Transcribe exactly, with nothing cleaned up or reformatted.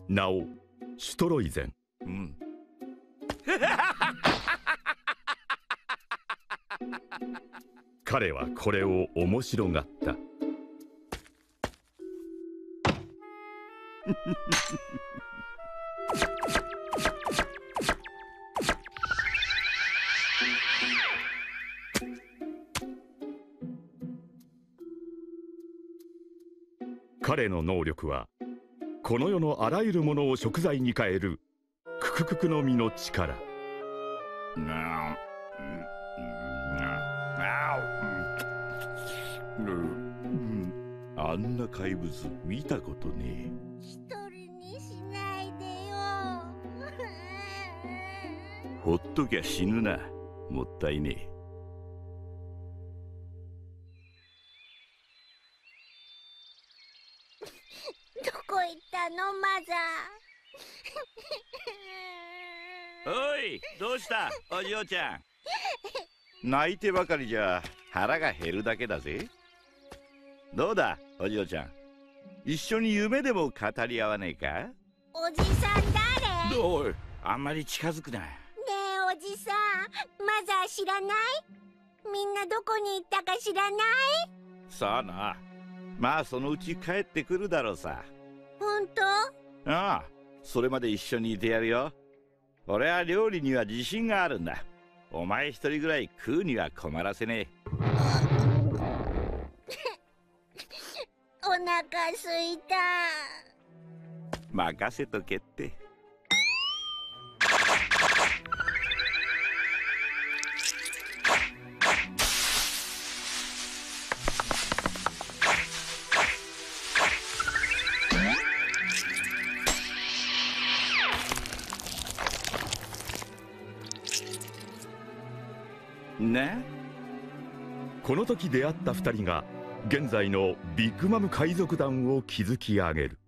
名をシュトロイゼン。 うん。 彼はこれを面白がった。彼の能力はこの世のあらゆるものを食材に変えるククククの実の力。 あんな怪物見たことねえ。 一人にしないでよ。 ほっときゃ死ぬな。もったいねえ。 どこ行ったのマザー。おい、どうしたお嬢ちゃん。泣いてばかりじゃ腹が減るだけだぜ。どうだお嬢ちゃん、一緒に夢でも語り合わねえか。 おじさん誰？ おい、あんまり近づくな。 ねえおじさん、マザー知らない？みんなどこに行ったか知らない？ さあな。まあそのうち帰ってくるだろうさ。 本当？ ああ、それまで一緒にいてやるよ。俺は料理には自信があるんだ。お前一人ぐらい食うには困らせねえ。 お腹すいた。 任せとけって。ね、 この時出会った二人が現在のビッグマム海賊団を築き上げる。